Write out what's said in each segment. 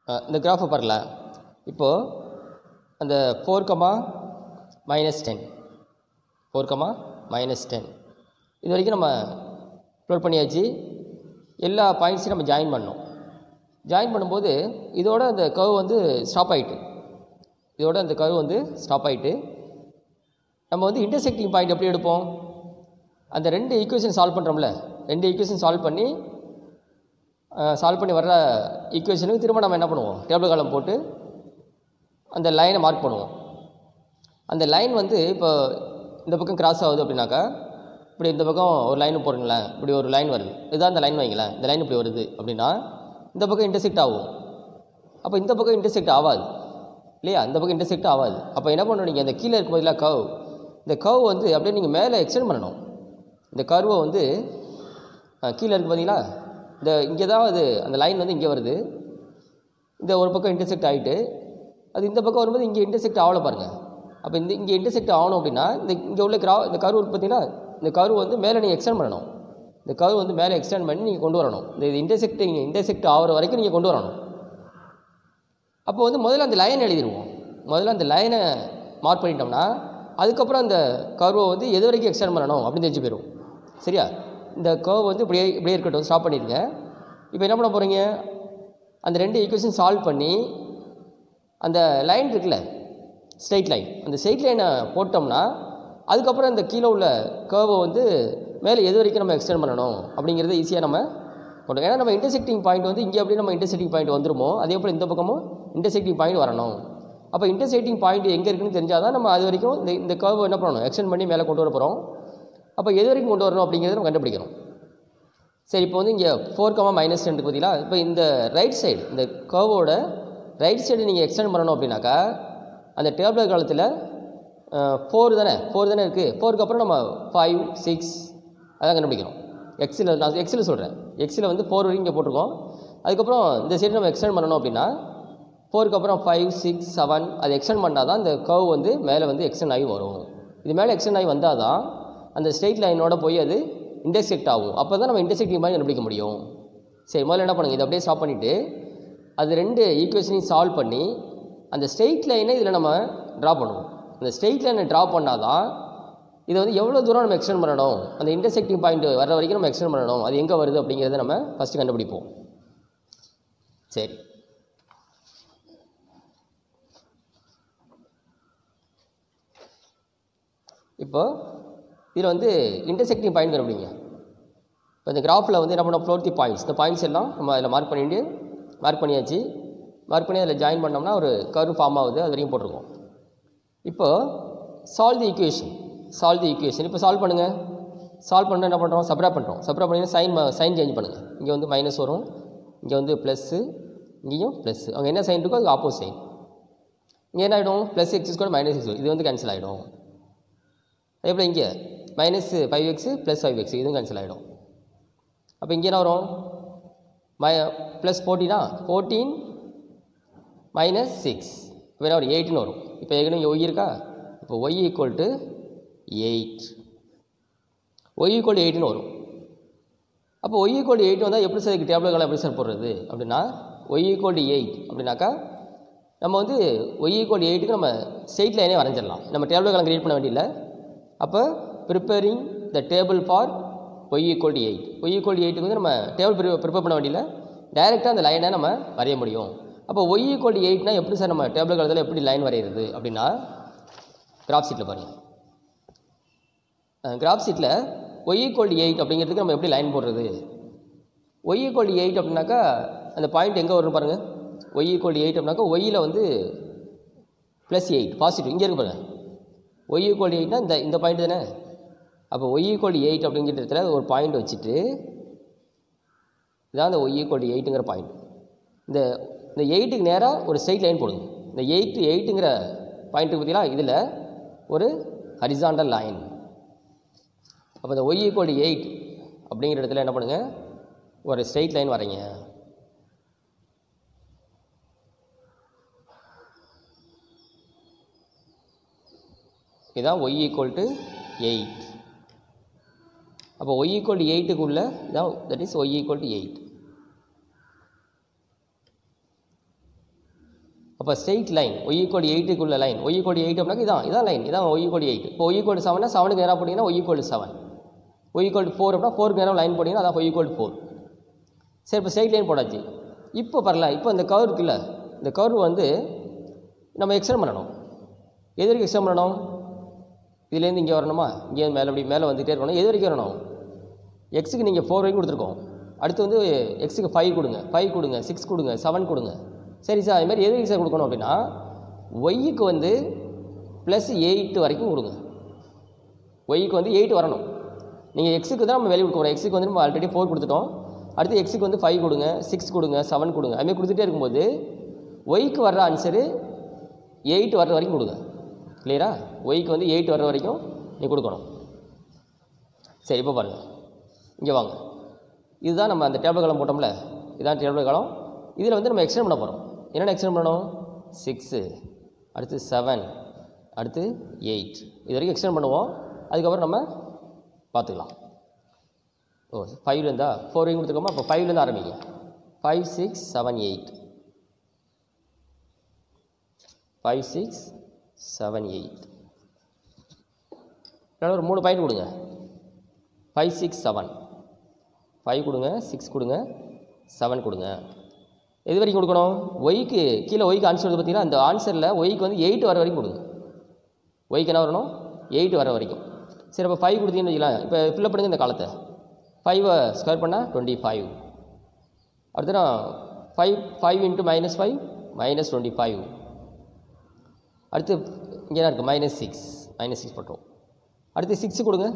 இந்த கிராஃபை பாருங்களேன். இப்போது அந்த 4, -10 இது வரைக்கும் நம்ம ப்ளோட் பண்ணியாச்சு. எல்லா பாயிண்ட்ஸையும் நம்ம ஜாயின் பண்ணோம். ஜாயின் பண்ணும்போது இதோட அந்த கர்வ் வந்து ஸ்டாப் ஆகிட்டு நம்ம வந்து இன்டர்செக்டிங் பாயிண்ட் எப்படி எடுப்போம்? அந்த 2 ஈக்குவேஷன் சால்வ் பண்ணுறோம்ல, 2 ஈக்குவேஷன் சால்வ் பண்ணி வர்ற ஈக்குவேஷனுக்கு திரும்ப நம்ம என்ன பண்ணுவோம்? டேபிள் காலம் போட்டு அந்த லைனை மார்க் பண்ணுவோம். அந்த லைன் வந்து இப்போ இந்த பக்கம் கிராஸ் ஆகுது அப்படின்னாக்கா, இப்படி இந்த பக்கம் ஒரு லைன் போடுங்களேன், இப்படி ஒரு லைன் வருது, இதுதான் இந்த லைன் வைங்களேன், இந்த லைன் இப்படி வருது அப்படின்னா இந்த பக்கம் இன்டர்செக்ட் ஆகும். அப்போ இந்த பக்கம் இன்டர்செக்ட் ஆகாது இல்லையா? இந்த பக்கம் இன்டர்செக்ட் ஆகாது. அப்போ என்ன பண்ணணும்? நீங்கள் அந்த கீழே இருக்கும் போதில் கர்வ், இந்த கர்வ் வந்து அப்படியே நீங்கள் மேலே எக்ஸ்டெண்ட் பண்ணணும். இந்த கர்வை வந்து கீழே இருக்குது பார்த்தீங்களா, இந்த இங்கே தான் அது அந்த லைன் வந்து இங்கே வருது, இந்த ஒரு பக்கம் இன்டர்செக்ட் ஆகிட்டு அது இந்த பக்கம் வரும்போது இங்கே இன்டர்செக்ட் ஆகலை பாருங்கள். அப்போ இங்கே இன்டர்செக்ட் ஆகணும் அப்படின்னா இங்கே உள்ள இந்த கர்வ் பார்த்தீங்கன்னா, இந்த கர்வ் வந்து மேலே நீங்கள் எக்ஸ்டெண்ட் பண்ணணும். இந்த கர்வ் வந்து மேலே எக்ஸ்டெண்ட் பண்ணி நீங்கள் கொண்டு வரணும். இந்த இன்டர்செக்ட் ஆகிற வரைக்கும் நீங்கள் கொண்டு வரணும். அப்போ வந்து முதல்ல அந்த லைன் எழுதிடுவோம். முதல்ல அந்த லைனை மார்க் பண்ணிட்டோம்னா அதுக்கப்புறம் அந்த கர்வை வந்து எது வரைக்கும் எக்ஸ்டெண்ட் பண்ணணும் அப்படின்னு தெரிஞ்சு போயிடும். சரியா? இந்த கர்வ் வந்து இப்படியே இருக்கட்டும், ஸ்டாப் பண்ணிடுங்க. இப்போ என்ன பண்ண போகிறீங்க? அந்த 2 ஈக்குவேஷன் சால்வ் பண்ணி அந்த லைன் இருக்குல்ல, ஸ்ட்ரெயிட் லைன், அந்த ஸ்ட்ரெயிட் லைனை போட்டோம்னா அதுக்கப்புறம் இந்த கீழே உள்ள கர்வை வந்து மேலே எது வரைக்கும் நம்ம எக்ஸ்டெண்ட் பண்ணணும் அப்படிங்கிறத ஈஸியாக நம்ம கொண்டு. ஏன்னா நம்ம இன்டர்செக்டிங் பாயிண்ட் வந்து இங்கே அப்படியே நம்ம இன்டர்செக்டிங் பாயிண்ட் வந்துருமோ, அதே போல் இந்த பக்கமும் இன்டர்செக்டிங் பாயிண்ட் வரணும். அப்போ இன்டர்செக்டிங் பாயிண்ட் எங்கே இருக்குன்னு தெரிஞ்சால் தான் நம்ம அது வரைக்கும் இந்த கர்வ் என்ன பண்ணணும்? எக்ஸ்டெண்ட் பண்ணி மேலே கொண்டு வர போகிறோம். அப்போ எது வரைக்கும் கொண்டு வரணும் அப்படிங்கிறத நம்ம கண்டுபிடிக்கணும். சரி, இப்போ வந்து இங்கே 4, -10 பார்த்தீங்களா? இப்போ இந்த ரைட் சைடு, இந்த கர்வோட ரைட் சைடு நீங்கள் எக்ஸ்டெண்ட் பண்ணணும் அப்படின்னாக்கா அந்த டேபிள் காலத்தில் 4 தானே இருக்குது. 4க்கு அப்புறம் நம்ம 5, 6 அதான் கண்டுபிடிக்கணும். நான் எக்ஸில் சொல்கிறேன். எக்ஸில் வந்து 4 வரைக்கும் இங்கே போட்டிருக்கோம். அதுக்கப்புறம் இந்த சைடு நம்ம எக்ஸ்டெண்ட் பண்ணணும் அப்படின்னா 4க்கு அப்புறம் 5, 6, 7 அது எக்ஸ்டெண்ட் பண்ணால் தான் இந்த கர்வ் வந்து மேலே வந்து எக்ஸ்டெண்ட் ஆகி வரும். இது மேலே எக்ஸ்டெண்ட் ஆகி வந்தால் தான் அந்த ஸ்ட்ரெயிட் லைனோட போய் அது இன்டர்செக்ட் ஆகும். அப்போ தான் நம்ம இன்டர்செக்டிங் பாயிண்ட் கண்டுபிடிக்க முடியும். சரி, முதல்ல என்ன பண்ணுங்கள்? இதை அப்படியே ஸ்டாப் பண்ணிவிட்டு அது 2 ஈக்குவேஷனையும் சால்வ் பண்ணி அந்த ஸ்ட்ரெயிட் லைனை இதில் நம்ம ட்ரா பண்ணுவோம். அந்த ஸ்ட்ரெயிட் லைனை ட்ரா பண்ணால் தான் இதை வந்து எவ்வளோ தூரம் நம்ம எக்ஸ்டெண்ட் பண்ணணும், அந்த இன்டர்செக்டிங் பாயிண்ட் வர வரைக்கும் நம்ம எக்ஸ்டெண்ட் பண்ணணும், அது எங்கே வருது அப்படிங்கிறத நம்ம ஃபஸ்ட்டு கண்டுபிடிப்போம். சரி, இப்போ இதில் வந்து இன்டர்செக்டிங் பாயிண்ட் கண்டுபிடிங்க. இப்போ இந்த கிராஃபில் வந்து என்ன பண்ணோம்? ப்ளோட் தி பாயிண்ட்ஸ். இந்த பாயிண்ட்ஸ் எல்லாம் நம்ம அதில் மார்க் பண்ணியாச்சு. மார்க் பண்ணி அதில் ஜாயின் பண்ணோம்னா ஒரு கர்வ் ஃபார்ம் ஆகுது. அது வரைக்கும் போட்டிருக்கோம். இப்போ சால்வ் தி ஈக்குவேஷன். இப்போ சால்வ் பண்ணுங்கள். சால்வ் பண்ண என்ன பண்ணுறோம்? சப்ராக்ட் பண்ணுறோம். சப்ராக்ட் பண்ணி சைன் சேஞ்ச் பண்ணுங்கள். இங்கே வந்து மைனஸ் வரும், இங்கே வந்து ப்ளஸ்ஸு, இங்கேயும் ப்ளஸ்ஸு. அவங்க என்ன சைன் இருக்கோ அதுக்கு ஆப்போசிட் சைன். இங்கே என்ன ஆகிடும்? +x² -x இது வந்து கேன்சல் ஆகிடும். அதே போல் இங்கே -5x + 5x இதுவும் கேன்சல் ஆகிடும். அப்போ இங்கே என்ன வரும்? +14 14 -6 இப்போ என்ன வரும்? 8ன்னு வரும். இப்போ ஏற்கனவே இங்கே y இருக்கா? இப்போ y = 8. y = 8ன்னு வரும். அப்போ y = 8 வந்தால் எப்படி சார் இதுக்கு டேபிள் காலம் எப்படி சார் போடுறது அப்படின்னா, y = 8 அப்படின்னாக்கா நம்ம வந்து y = 8க்கு நம்ம ஸ்ட்ரெயிட் லைனே வரைஞ்சிடலாம். நம்ம டேபிள் காலம் கிரியேட் பண்ண வேண்டியதில்லை. அப்போ preparing the table for y = 8. y = 8க்கு வந்து நம்ம டேபிள் ப்ரிப்பேர் பண்ண வேண்டியதில்லை, டைரெக்டாக அந்த லைனை நம்ம வரைய முடியும். அப்போ y = 8னா எப்படி சார் நம்ம டேபிள் காலத்தில் எப்படி லைன் வரைகிறது அப்படின்னா, கிராஃப் ஷீட்டில் பாருங்கள். கிராஃப் ஷீட்டில் y = 8 அப்படிங்கிறதுக்கு நம்ம எப்படி லைன் போடுறது? y = 8 அப்படின்னாக்கா அந்த பாயிண்ட் எங்கே வரும்னு பாருங்கள். y = 8 அப்படின்னாக்கா ஒய்யில் வந்து +8 பாசிட்டிவ் இங்கே இருக்கு பாருங்கள். y = 8னா இந்த பாயிண்ட் தானே. அப்போ y = 8 அப்படிங்கிற இடத்துல ஒரு பாயிண்ட் வச்சுட்டு இதான் அந்த y = 8ங்கிற பாயிண்ட். இந்த 8க்கு நேராக ஒரு ஸ்ட்ரெயிட் லைன் போடுங்க. இந்த 8ங்கிற பாயிண்ட்டுக்கு பார்த்தீங்களா, இதில் ஒரு ஹரிசாண்டல் லைன். அப்போ இந்த y = 8 அப்படிங்கிற இடத்துல என்ன பண்ணுங்கள்? ஒரு ஸ்ட்ரெயிட் லைன் வரைங்க. இதுதான் y = 8. அப்போ y = 8க்குள்ள இதான், தட் இஸ் y = 8. அப்போ ஸ்ட்ரெயிட் லைன் y = 8க்குள்ள லைன் y = 8 அப்படின்னா இதான் லைன், இதான் y = 8. இப்போ y = 7னா 7க்கு நேராக போட்டிங்கன்னா y = 7. y = 4 அப்படின்னா 4க்கு நேராக லைன் போட்டிங்கன்னா அதான் y = 4. சரி, இப்போ ஸ்ட்ரெயிட் லைன் போடாச்சு. இப்போ பரல, இப்போ இந்த கர்வ் இருக்குல்ல, இந்த கர்வ் வந்து நம்ம எக்ஸ்டெண்ட் பண்ணணும். எது வரைக்கும் எக்ஸ்டெண்ட் பண்ணணும்? இதுலேருந்து இங்கே வரணுமா? இங்கே மேலே அப்படி மேலே வந்துகிட்டே இருக்கணும். எது வரைக்கும் வரணும்? எக்ஸுக்கு நீங்கள் 4 வரைக்கும் கொடுத்துருக்கோம். அடுத்து வந்து எக்ஸுக்கு 5 கொடுங்க, 5 கொடுங்க, 6 கொடுங்க, 7 கொடுங்க. சரி சார், அதுமாதிரி எது வரைக்கும் சார் கொடுக்கணும் அப்படின்னா ஒய்க்கு வந்து +8 வரைக்கும் கொடுங்க. ஒய்க்கு வந்து 8 வரணும். நீங்கள் எக்ஸுக்கு தான் நம்ம வேல்யூ கொடுக்க போகிறோம். எக்ஸுக்கு வந்து நம்ம ஆல்ரெடி 4 கொடுத்துட்டோம். அடுத்து எக்ஸுக்கு வந்து 5 கொடுங்க, 6 கொடுங்க, 7 கொடுங்க. அதுமாதிரி கொடுத்துட்டே இருக்கும்போது ஒய்க்கு வர்ற ஆன்சரு 8 வர்ற வரைக்கும் கொடுங்க. கிளியரா? ஒய்க்கு வந்து 8 வர்ற வரைக்கும் நீ கொடுக்கணும். சரி, இப்போ பாருங்கள், இங்கே வாங்க. இதுதான் நம்ம அந்த டேபிள் காலம் போட்டோம்ல, இதுதான் டேபிள் காலம். இதில் வந்து நம்ம எக்ஸ்டெண்ட் பண்ண போகிறோம். என்னென்ன எக்ஸ்டெண்ட் பண்ணணும்? 6, அடுத்து 7, அடுத்து 8, இது வரைக்கும் எக்ஸ்டெண்ட் பண்ணுவோம். அதுக்கப்புறம் நம்ம பார்த்துக்கலாம். 5 இருந்தா 4 வரைக்கும் கொடுத்துருக்கோமா? அப்போ 5லேருந்து ஆரம்பிங்க. 5, 6, 7, 8, 5, 6, 7, 8. ஒரு 3 பாயிண்ட் கொடுங்க. 5, 6, 7, 5 கொடுங்க, 6 கொடுங்க, 7 கொடுங்க. எது வரைக்கும் கொடுக்கணும்? ஒய்க்கு கீழே ஒய்க்கு ஆன்சர் வந்து பார்த்தீங்கன்னா அந்த ஆன்சரில் ஒய்க்கு வந்து 8 வர வரைக்கும் கொடுங்க. ஒய்க்கு என்ன வரணும்? 8 வர வரைக்கும். சரி, அப்போ 5 கொடுத்தீங்கன்னு வச்சுக்கலாம். இப்போ ஃபில்லப் பண்ணுங்க இந்த காலத்தை. 5 ஸ்கொயர் பண்ணால் 25. அடுத்து நான் 5 × -5 -25. அடுத்து இங்கே என்ன இருக்குது? -6 போட்டோம். அடுத்து 6 கொடுங்க.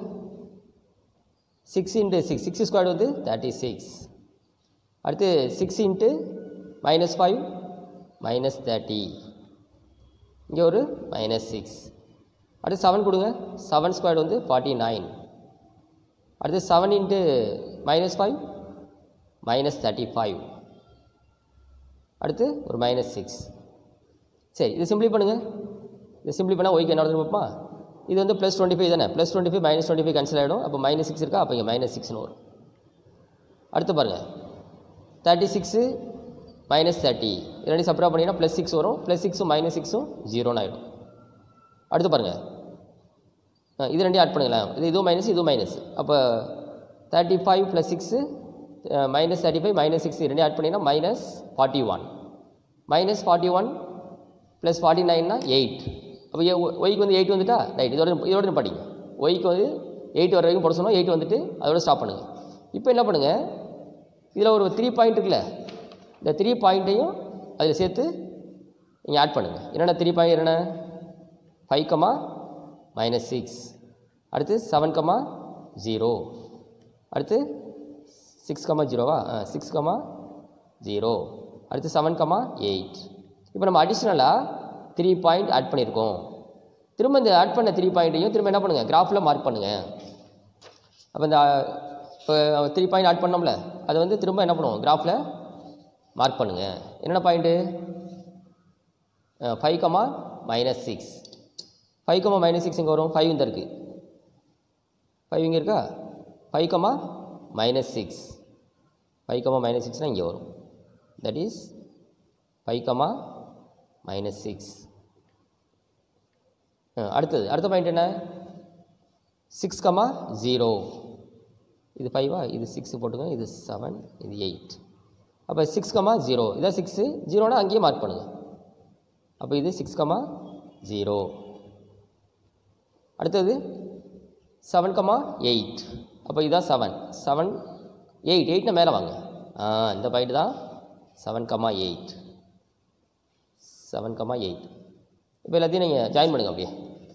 6 × 6, 6 ஸ்கொயர் வந்து 36. அடுத்து 6 × -5 -30. இங்கே ஒரு -6. அடுத்து 7 கொடுங்க. 7 ஸ்கொயர் வந்து 49. அடுத்து 7 × -5 -35. அடுத்து ஒரு -6. சரி, இது சிம்பிளி பண்ணுங்கள். இது சிம்பிளி பண்ணால் ஒய்க்கு என்ன வருதுன்னு பார்ப்போமா? இது வந்து +25 தானே. +25 -25 கேன்சல் ஆகிடும். அப்போ -6 இருக்கா? அப்போ இங்கே -6ன்னு வரும். அடுத்து பாருங்கள், 36 -30, இது ரெண்டு சப்ரா பண்ணிங்கன்னா +6 வரும். +6ம் -6ம் 0ன்னு ஆகிடும். அடுத்து பாருங்கள், இது ரெண்டையும் ஆட் பண்ணுங்களேன். இதுவும் மைனஸ், இதுவும் மைனஸ். அப்போ 35 + 6 -35 -6 ரெண்டையும் ஆட் பண்ணிங்கன்னா -41. -41 + 49னா 8. அப்போ ஒய்க்கு வந்து 8 வந்துட்டா ரைட். இதோட படிங்க. ஒய்க்கு வந்து 8 வர வரைக்கும் போட சொன்னோம். 8 வந்துட்டு அதோட ஸ்டாப் பண்ணுங்கள். இப்போ என்ன பண்ணுங்கள், இதில் ஒரு 3 பாயிண்ட் இருக்குல்ல, இந்த 3 பாயிண்ட்டையும் அதில் சேர்த்து நீங்கள் ஆட் பண்ணுங்கள். என்னென்ன 3 பாயிண்ட்? என்னென்ன? 5, -6, அடுத்து 7, 0, அடுத்து 6, 0வா? 6, 0, அடுத்து 7, 8. இப்போ நம்ம அடிஷ்னலாக 3 பாயிண்ட் ஆட் பண்ணியிருக்கோம். திரும்ப இந்த ஆட் பண்ண 3 பாயிண்ட்டையும் திரும்ப என்ன பண்ணுங்கள், கிராஃபில் மார்க் பண்ணுங்கள். அப்போ இந்த இப்போ 3 பாயிண்ட் ஆட் பண்ணோம்ல, அதை வந்து திரும்ப என்ன பண்ணுவோம், கிராஃபில் மார்க் பண்ணுங்கள். என்னென்ன பாயிண்ட்டு? 5, -6. 5, -6 எங்கே வரும்? 5 இந்த இருக்குது. 5 இங்கே இருக்கா? 5, -6. 5, -6னால் இங்கே வரும். That is 5, -6. அடுத்த பாயிண்ட் என்ன? 6, 0. இது 5வா? இது 6 போட்டுங்க. இது 7, இது 8. அப்போ 6, 0. இதான் 6. 0னா அங்கேயே மார்க் பண்ணுங்கள். அப்போ இது 6, 0. அடுத்தது 7, 8. அப்போ இதுதான் 7. 7, 8. 8னா மேலே வாங்க. இந்த பாயிண்ட் தான் 7, 8. 7, 8. இப்போ எல்லாத்தையும் நீங்கள் ஜாயின் பண்ணுங்கள் அப்படியே.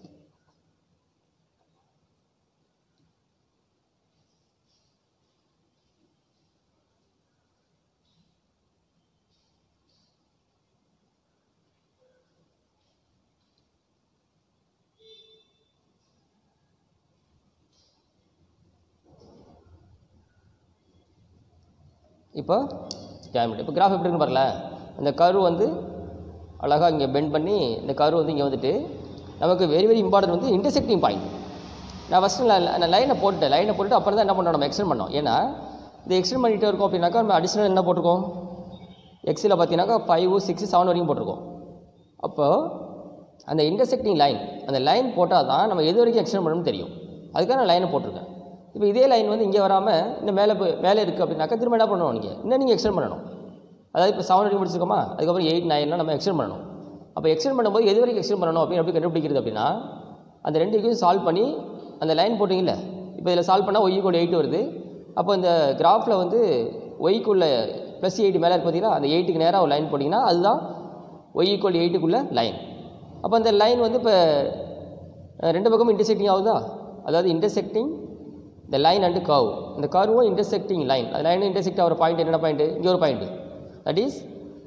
இப்போ ஜாயின் பண்ணி இப்போ கிராஃப் எப்படி இருக்குன்னு பாருங்களேன். இந்த கர்வ் வந்து அழகாக இங்கே பெண்ட் பண்ணி இந்த கர்வ் வந்து இங்கே வந்துட்டு நமக்கு வெரி வெரி இம்பார்ட்டன்ட் வந்து இன்டர்செக்டிங் பாயிண்ட். நான் ஃபஸ்ட்டு நான் லைனை போட்டுட்டு அப்புறம் தான் என்ன பண்ணோம், நம்ம எக்ஸ்டெண்ட் பண்ணோம். ஏன்னா இது எக்ஸ்டெண்ட் பண்ணிகிட்டே இருக்கோம் அப்படின்னாக்கா நம்ம அடிஷ்னல் என்ன போட்டிருக்கோம், எக்ஸில் பார்த்தீங்கன்னாக்கா 5, 6, 7 வரைக்கும் போட்டிருக்கோம். அப்போ அந்த இன்டர்செக்டிங் லைன், அந்த லைன் போட்டால் தான் நம்ம எது வரைக்கும் எக்ஸ்டெண்ட் பண்ணணும்னு தெரியும். அதுக்காக நான் லைனை போட்டிருக்கேன். இப்போ இதே லைன் வந்து இங்கே வராமல் இன்னும் மேலே இருக்குது அப்படின்னாக்கா திரும்ப என்ன பண்ணணும், நீங்கள் எக்ஸ்டெண்ட் பண்ணணும். அதாவது இப்போ 7 வரைக்கும் முடிச்சிருக்கோமா, அதுக்கப்புறம் 8, 9 நம்ம எக்ஸ்டெண்ட் பண்ணணும். அப்போ எக்ஸ்டெண்ட் பண்ணும்போது எது வரைக்கும் எக்ஸ்டெண்ட் பண்ணணும் அப்படின்னு எப்படி கண்டுபிடிக்கிறது அப்படின்னா, அந்த 2 ஈக்குவேஷன் சால்வ் பண்ணி அந்த லைன் போட்டிங்கல்ல, இப்போ இதில் சால்வ் பண்ணால் y = 8 வருது. அப்போ இந்த கிராஃபில் வந்து ஒய்க்குள்ள +8 மேலே இருக்கு பார்த்தீங்கன்னா, அந்த 8க்கு நேராக ஒரு லைன் போட்டிங்கன்னா அதுதான் y = 8க்குள்ள லைன். அப்போ அந்த லைன் வந்து இப்போ 2 பக்கமும் இன்டர்செக்டிங் ஆகுதா, அதாவது இன்டர்செக்டிங் இந்த லைன் அண்டு கர்வ், இந்த கர்வும் இன்டர்செக்டிங் லைன், அது லைனும் இன்டர்செக்ட் ஆகிற பாயிண்ட் என்ன பாயிண்ட், இங்கே ஒரு பாயிண்ட், தட் இஸ்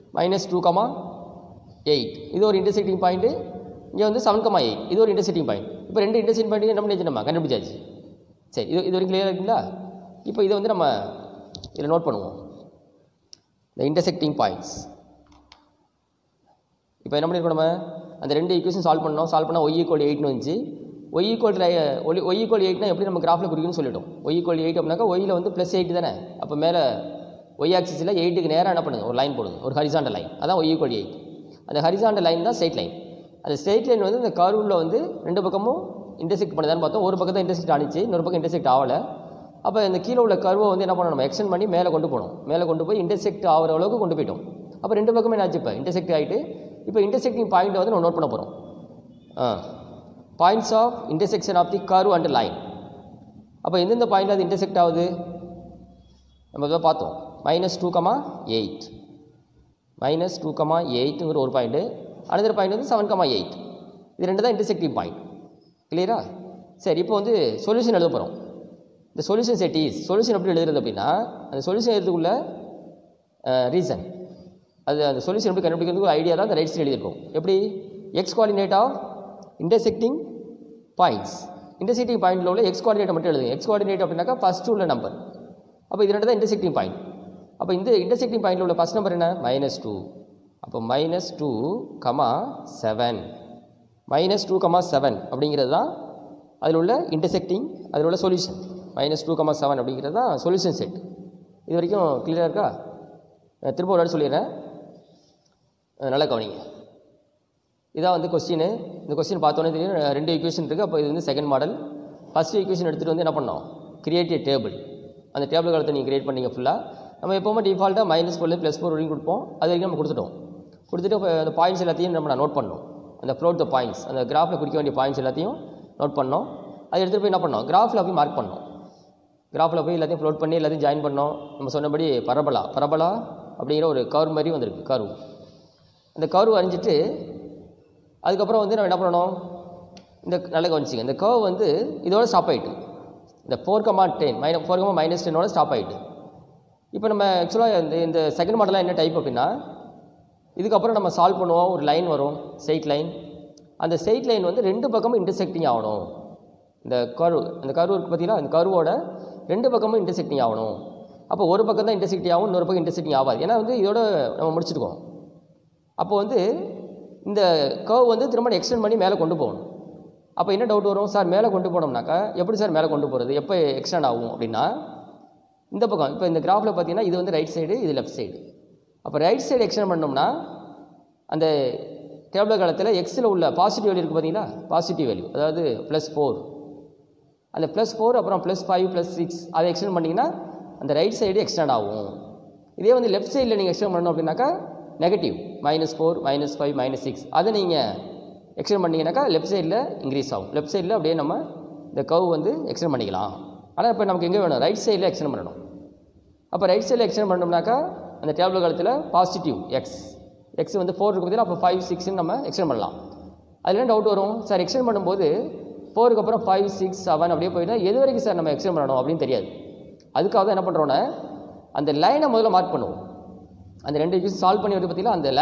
-2,8. இது ஒரு இன்டர்செக்டிங் பாயிண்ட்டு. இங்கே வந்து 7,8 இது ஒரு இன்டர்செக்டிங் பாயிண்ட். இப்போ 2 இன்டர்செக்டிங் பாயிண்ட் என்ன பண்ணி நம்ம கண்டுபிடிச்சாச்சு. சரி, இது வரைக்கும் கிளியராக இருக்குங்களா? இப்போ இதை வந்து நம்ம இதில் நோட் பண்ணுவோம், இந்த இன்டர்செக்டிங் பாயிண்ட்ஸ். இப்போ என்ன பண்ணியிருக்கோம், நம்ம அந்த 2 ஈக்குவேஷன் சால்வ் பண்ணோம். சால்வ் பண்ணால் y = 8ன்னு வந்துச்சு. y = 8னா எப்படி நம்ம கிராஃபில் குறிக்கணும்னு சொல்லிட்டோம். y = 8 அப்படின்னாக்கா ஒய்யில் வந்து +8 தானே. அப்போ மேலே y ஆக்சிஸில் 8க்கு நேராக என்ன பண்ணுங்க, ஒரு லைன் போடுங்க, ஒரு ஹரிசாண்டல் லைன், அதான் y = 8. அந்த ஹரிசாண்டல் லைன் தான் ஸ்ட்ரெயிட் லைன். அந்த ஸ்ட்ரெயிட் லைன் வந்து இந்த கர்வில் வந்து 2 பக்கமும் இன்டர்செக்ட் பண்ணுதான்னு பார்த்தோம். ஒரு பக்கத்தை இன்டர்செக்ட் ஆனிச்சு, இன்னொரு பக்கம் இன்டர்செக்ட் ஆகலை. அப்போ இந்த கீழே உள்ள கர்வை வந்து என்ன பண்ணணும், நம்ம எக்ஸ்டெண்ட் பண்ணி மேலே கொண்டு போகணும். மேலே கொண்டு போய் இன்டர்செக்ட் ஆகிற அளவுக்கு கொண்டு போயிட்டோம். அப்போ 2 பக்கமே என்னாச்சு, இப்போ இன்டர்செக்ட் ஆகிட்டு. இப்போ இன்டர்செக்டிங் பாயிண்ட்டை வந்து நம்ம நோட் பண்ண போகிறோம். Points of intersection of the curve and line. அப்போ எந்தெந்த பாயிண்டில் அது இன்டர்செக்ட் ஆகுது நம்ம இதை பார்த்தோம். -2,8 -2,8ங்கிற ஒரு பாயிண்ட்டு, அனதர் பாயிண்ட் வந்து 7,8. இது 2 தான் இன்டர்செக்டிங் பாயிண்ட். கிளியரா? சரி, இப்போ வந்து சொல்யூஷன் எழுத போகிறோம். இந்த சொல்யூஷன் செட் இஸ், சொல்யூஷன் எப்படி எழுதுறது அப்படின்னா, அந்த சொல்யூஷன் எழுதுக்குள்ள ரீசன், அது அந்த சொல்யூஷன் எப்படி கண்டுபிடிக்கிறதுக்கு ஐடியா தான் அந்த ரைட் சைடு எழுதியிருக்கோம். எப்படி, x coordinate of intersecting points, intersecting பாயிண்டில் உள்ள எக்ஸ் கோஆர்டினேட்டை மட்டும் எழுதுங்க. எக்ஸ் கோஆர்டினேட் அப்படின்னாக்கா ஃபஸ்ட்டு உள்ள நம்பர். அப்போ இது 2 தான் இன்டர்செக்டிங் பாயிண்ட். அப்போ இந்த இன்டர்செக்டிங் பாயிண்டில் உள்ள ஃபஸ்ட் நம்பர் என்ன, -2. அப்போ -2,7 -2,7 அப்படிங்கிறது தான் அதில் உள்ள இன்டர்செக்டிங், அதில் உள்ள சொல்யூஷன். -2,7 அப்படிங்கிறது தான் சொல்யூஷன் செட். இது வரைக்கும் கிளியராக இருக்கா? திரும்ப ஒரு வாட்டி சொல்லிடுறேன், நல்லா கவனிங்க. இதான் வந்து கொஸ்டின். இந்த கொஸ்டின் பார்த்தோன்னே தெரியும் 2 ஈக்குவேஷன் இருக்குது. அப்போ இது வந்து செகண்ட் மாடல். ஃபஸ்ட் ஈக்குவேஷன் எடுத்துகிட்டு வந்து என்ன பண்ணோம், கிரியேட் ஏ டேபிள். அந்த டேபிள் காலத்தை நீங்கள் கிரியேட் பண்ணிங்க ஃபுல்லாக. நம்ம எப்போவுமே டிஃபால்ட்டாக -4 +4 வரைக்கும் கொடுப்போம். அது வரைக்கும் நம்ம கொடுத்துட்டோம். இப்போ அந்த பாயிண்ட்ஸ் எல்லாத்தையும் நம்ம நோட் பண்ணோம். அந்த ஃப்ளோட் த பாயிண்ட்ஸ், அந்த கிராஃபில் குறிக்க வேண்டிய பாயிண்ட்ஸ் எல்லாத்தையும் நோட் பண்ணோம். அதை எடுத்துகிட்டு போய் என்ன பண்ணோம், கிராஃபில் போய் மார்க் பண்ணோம். கிராஃபில் போய் எல்லாத்தையும் ஃப்ளோட் பண்ணி எல்லாத்தையும் ஜாயின் பண்ணோம். நம்ம சொன்னபடி பரபலா அப்படிங்கிற ஒரு கர்வ் மாதிரி வந்திருக்கு, கர்வ். அந்த கர்வ் வரைஞ்சிட்டு அதுக்கப்புறம் வந்து நம்ம என்ன பண்ணணும், இந்த நல்லா கவனிச்சிங்க, இந்த கர்வ் வந்து இதோட ஸ்டாப் ஆகிட்டு, இந்த 4,10 -4,-10ஓட ஸ்டாப் ஆகிட்டு. இப்போ நம்ம ஆக்சுவலாக இந்த செகண்ட் மாடலாக என்ன டைப் அப்படின்னா, இதுக்கப்புறம் நம்ம சால்வ் பண்ணுவோம். ஒரு லைன் வரும், ஸ்ட்ரெயிட் லைன். அந்த ஸ்ட்ரெயிட் லைன் வந்து 2 பக்கமும் இன்டர்செக்டிங் ஆகணும். இந்த கர்வ் இருக்குது பார்த்தீங்கன்னா, அந்த கர்வோட 2 பக்கமும் இன்டர்செக்டிங் ஆகணும். அப்போ ஒரு பக்கம் தான் இன்டர்செக்டிங் ஆகும், இன்னொரு பக்கம் இன்டர்செக்டிங் ஆகாது. ஏன்னா வந்து இதோட நம்ம முடிச்சுருக்கோம். அப்போ வந்து இந்த கர்வ் வந்து திரும்ப எக்ஸ்டெண்ட் பண்ணி மேலே கொண்டு போகணும். அப்போ என்ன டவுட் வரும், சார் மேலே கொண்டு போனோம்னாக்கா எப்படி சார் மேலே கொண்டு போகிறது, எப்போ எக்ஸ்டெண்ட் ஆகும் அப்படின்னா, இந்த பக்கம் இப்போ இந்த கிராஃபில் பார்த்தீங்கன்னா இது வந்து ரைட் சைடு, இது லெஃப்ட் சைடு. அப்போ ரைட் சைடு எக்ஸ்டெண்ட் பண்ணோம்னா அந்த டேபிள் காலத்தில் எக்ஸில் உள்ள பாசிட்டிவ் வேல்யூ இருக்குது பார்த்தீங்களா, பாசிட்டிவ் வேல்யூ, அதாவது +4, அந்த +4 அப்புறம் +5 +6 அதை எக்ஸ்டெண்ட் பண்ணிங்கன்னா அந்த ரைட் சைடு எக்ஸ்டெண்ட் ஆகும். இதே வந்து லெஃப்ட் சைடில் நீங்கள் எக்ஸ்டெண்ட் பண்ணணும் அப்படின்னாக்கா நெகட்டிவ் -4 -5 -6 அதை நீங்கள் எக்ஸ்டெண்ட் பண்ணிங்கனாக்கா லெஃப்ட் சைடில் இன்க்ரீஸ் ஆகும். லெஃப்ட் சைடில் அப்படியே நம்ம இந்த கர்வ் வந்து எக்ஸ்டெண்ட் பண்ணிக்கலாம். ஆனால் இப்போ நமக்கு எங்கே வேணும், ரைட் சைடில் எக்ஸ்டெண்ட் பண்ணணும். அப்போ ரைட் சைடில் எக்ஸ்டெண்ட் பண்ணோம்னாக்கா அந்த டேபிள் காலத்தில் பாசிட்டிவ் எக்ஸ் வந்து 4 இருக்குது பார்த்தீங்கன்னா, அப்போ 5 6ன்னு நம்ம எக்ஸ்டெண்ட் பண்ணலாம். அதில் என்ன டவுட் வரும், சார் எக்ஸ்டெண்ட் பண்ணும்போது 4க்கு அப்புறம் 5 6 7 அப்படியே போயிட்டா எது வரைக்கும் சார் நம்ம எக்ஸ்டெண்ட் பண்ணணும் அப்படின்னு தெரியாது. அதுக்காக தான் என்ன பண்ணுறோன்னா அந்த லைனை முதல்ல மார்க் பண்ணுவோம். அந்த 2 ஈக்குவேஷன் சால்வ் பண்ணி வந்து பார்த்தீங்கன்னா அந்த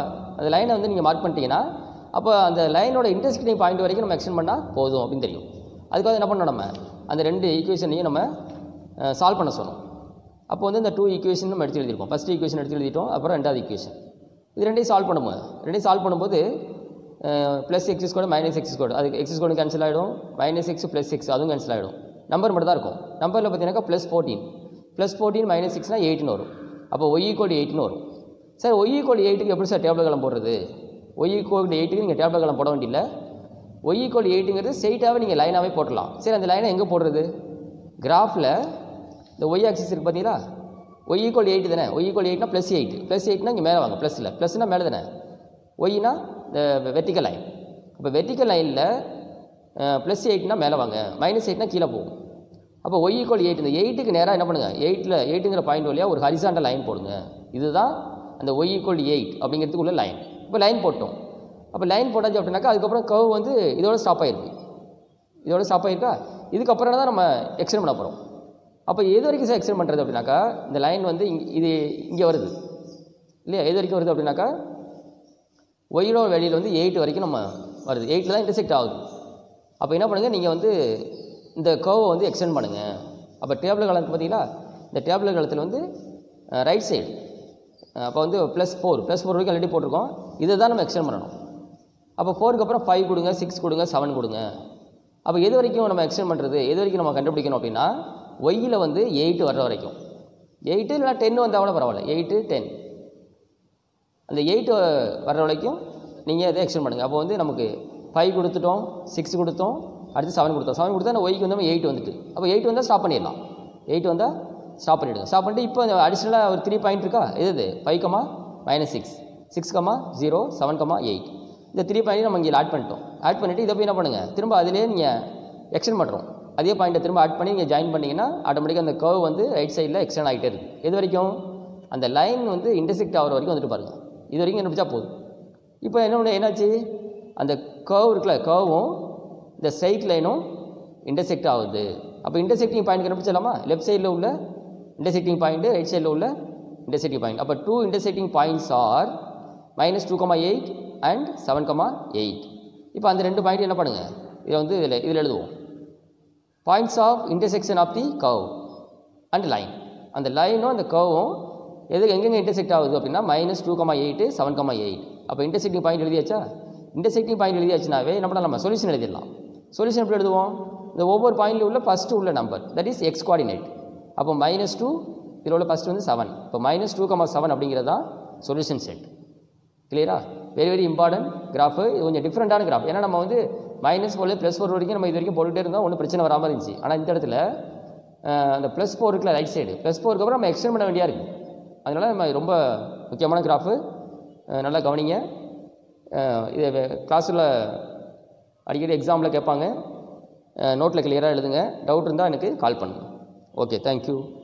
லைனை வந்து நீங்கள் மார்க் பண்ணிட்டீங்கன்னா அப்போ அந்த லைனோட இன்டர்செக்டிங் பாயிண்ட் வரைக்கும் நம்ம எக்ஸ்டெண்ட் பண்ணால் போதும் அப்படின்னு தெரியும். அதுக்காக என்ன பண்ணோம், நம்ம அந்த 2 ஈக்குவேஷனையும் நம்ம சால்வ் பண்ண சொன்னோம். அப்போ வந்து இந்த 2 ஈக்குவேஷன் நம்ம எடுத்து எழுதியிருக்கோம். ஃபஸ்ட் ஈக்குவேஷன் எடுத்து எழுதிட்டோம், அப்புறம் 2வது ஈக்குவேஷன். இது 2ஐயும் சால்வ் பண்ணும்போது +x² -x², அது x² கேன்சல் ஆகிடும், -x +x அதுவும் கேன்சல் ஆகிடும். நம்பர் மட்டும் தான் இருக்கும். நம்பரில் பார்த்தீங்கன்னாக்கா +14 -6னா 8ன்னு வரும். அப்போ y = 8ன்னு வரும். சார் y = 8க்கு எப்படி சார் டேபிள் காலம் போடுறது, y = 8க்கு நீங்கள் டேபிள் காலம் போட வேண்டியதில்லை. y = 8ங்கிறது ஸ்ட்ரெயிட்டாகவே நீங்கள் லைனாகவே போட்டுடலாம். சரி, அந்த லைனை எங்கே போடுறது? கிராஃபில் இந்த y ஆக்சிஸ் இருக்குது பார்த்தீங்களா? y = 8 தானே. y = 8னா +8. +8னா இங்கே மேலே வாங்க. +இல்லை, +னா மேலே தானே. yனா இந்த வெர்டிக்கல் லைன். அப்போ வெர்டிக்கல் லைனில் +8னா மேலே வாங்க, -8னா கீழே போகும். அப்போ y = 8. இந்த 8க்கு நேராக என்ன பண்ணுங்கள்? 8ங்கிற பாயிண்ட் வழியாக ஒரு ஹரிசாண்டல் லைன் போடுங்க. இதுதான் அந்த y = 8 அப்படிங்கிறதுக்கு உள்ள லைன். இப்போ லைன் போட்டோம். அப்போ லைன் போட்டாச்சு அப்படின்னாக்கா அதுக்கப்புறம் கர்வ் வந்து இதோட ஸ்டாப் ஆகிருக்கு. இதோட ஸ்டாப் ஆகிருக்கா? இதுக்கப்புறம் தான் நம்ம எக்ஸ்டெண்ட் பண்ண போகிறோம். அப்போ எது வரைக்கும் சார் எக்ஸ்டெண்ட் பண்ணுறது அப்படின்னாக்கா இந்த லைன் வந்து இது இங்கே வருது இல்லையா? எது வரைக்கும் வருது அப்படின்னாக்கா ஒய்யோட வெளியில் வந்து 8 வரைக்கும் நம்ம வருது. 8ல் தான் இன்டர்செக்ட் ஆகுது. அப்போ என்ன பண்ணுங்கள்? நீங்கள் வந்து இந்த கர்வை வந்து எக்ஸ்டெண்ட் பண்ணுங்கள். அப்போ டேபிள் காலத்துக்கு பார்த்தீங்களா? இந்த டேபிள் காலத்தில் வந்து ரைட் சைடு அப்போ வந்து +4 வரைக்கும் ஆல்ரெடி போட்டிருக்கோம். இதை தான் நம்ம எக்ஸ்டெண்ட் பண்ணணும். அப்போ 4க்கு அப்புறம் 5 கொடுங்க, 6 கொடுங்க, 7 கொடுங்க. அப்போ எது வரைக்கும் நம்ம எக்ஸ்டெண்ட் பண்ணுறது? எது வரைக்கும் நம்ம கண்டுபிடிக்கணும் அப்படின்னா ஒய்யில் வந்து 8 வர்ற வரைக்கும். 8 இல்லைனா 10 வந்தால் கூட பரவாயில்ல. 8, 10 அந்த 8 வர்ற வரைக்கும் நீங்கள் எதை எக்ஸ்டெண்ட் பண்ணுங்கள். அப்போ வந்து நமக்கு 5 கொடுத்துட்டோம், 6 கொடுத்தோம், அடுத்து 7 கொடுத்தோம். 7 கொடுத்தா அந்த ஒய்க்கு வந்து 8 வந்துட்டு. அப்போ 8 வந்தால் ஸ்டாப் பண்ணிடலாம். 8 வந்தால் ஸ்டாப் பண்ணிவிடுங்க. ஸ்டாப் பண்ணிட்டு இப்போ அடிஷ்னலாக ஒரு 3 பாயிண்ட் இருக்கா? எது? 5, -6, 6, 0, 7, 8. இந்த 3 பாயிண்ட் நம்ம இங்கே ஆட் பண்ணிட்டோம். ஆட் பண்ணிவிட்டு இதை போய் என்ன பண்ணுங்கள்? திரும்ப அதிலே நீங்கள் எக்ஸ்டெண்ட் பண்ணுறோம். அதே பாயிண்ட்டை திரும்ப ஆட் பண்ணி நீங்கள் ஜாயின் பண்ணிங்கன்னா ஆட்டோமேட்டிக்காக அந்த கர்வ் வந்து ரைட் சைடில் எக்ஸ்டெண்ட் ஆகிட்டே இருக்குது. எது வரைக்கும்? அந்த லைன் வந்து இன்டர்செக்ட் ஆகிற வரைக்கும் வந்துட்டு பாருங்கள். இது வரைக்கும் கண்டுபிடிச்சா போதும். இப்போ என்னாச்சு? அந்த கர்வ் இருக்குல்ல, கர்வும் இந்த ஸ்ட்ரைட் லைனும் இன்டர்செக்ட் ஆகுது. அப்போ இன்டர்செக்டிங் பாயிண்ட் கண்டுபிடிச்சலாமா? லெஃப்ட் சைடில் உள்ள இன்டர்செக்டிங் பாயிண்ட்டு, ரைட் சைடில் உள்ள இன்டர்செக்டிங் பாயிண்ட். அப்போ 2 இன்டர்செக்டிங் பாயிண்ட்ஸ் ஆர் -2,8 and 7,8. இப்போ அந்த 2 பாயிண்ட் என்ன பண்ணுங்கள்? இதை வந்து இதில் எழுதுவோம். Points of intersection of the curve and line. அந்த லைனும் அந்த கர்வும் எங்கெங்கே இன்டர்செக்ட் ஆகுது அப்படின்னா -2,8, 7,8. அப்போ இன்டர்செக்டிங் பாயிண்ட் எழுதியாச்சா? இன்டர்செக்டிங் பாயிண்ட் எழுதியாச்சுனாவே என்ன பண்ணலாம்? நம்ம சொல்யூஷன் எழுதிடலாம். சொல்யூஷன் எப்படி எழுதுவோம்? இந்த ஒவ்வொரு பாயிண்ட்ல உள்ள ஃபஸ்ட்டு உள்ள number, that is x coordinate. அப்போ -2 இதில் உள்ள ஃபஸ்ட்டு வந்து 7. இப்போ -2,7 அப்படிங்கிறது தான் சொல்யூஷன் செட். கிளியரா? Very very important graph. இது கொஞ்சம் டிஃப்ரெண்ட்டான கிராஃப். ஏன்னா நம்ம வந்து -4 +4 வரைக்கும் நம்ம இது வரைக்கும் போட்டுகிட்டே இருந்தோம், ஒன்றும் பிரச்சனை வராமல் இருந்துச்சு. ஆனால் இந்த இடத்துல அந்த +4 இருக்குல்ல ரைட் சைடு, +4க்கு அப்புறம் நம்ம எக்ஸ்டெண்ட் பண்ண வேண்டியா இருக்குது. அதனால் நம்ம ரொம்ப முக்கியமான கிராஃபு, நல்லா கவனிங்க. இது கிளாஸில் அடிக்கடி எக்ஸாமில் கேட்பாங்க. நோட்டில் கிளியராக எழுதுங்க. டவுட் இருந்தால் எனக்கு கால் பண்ணுங்கள். Okay, thank you.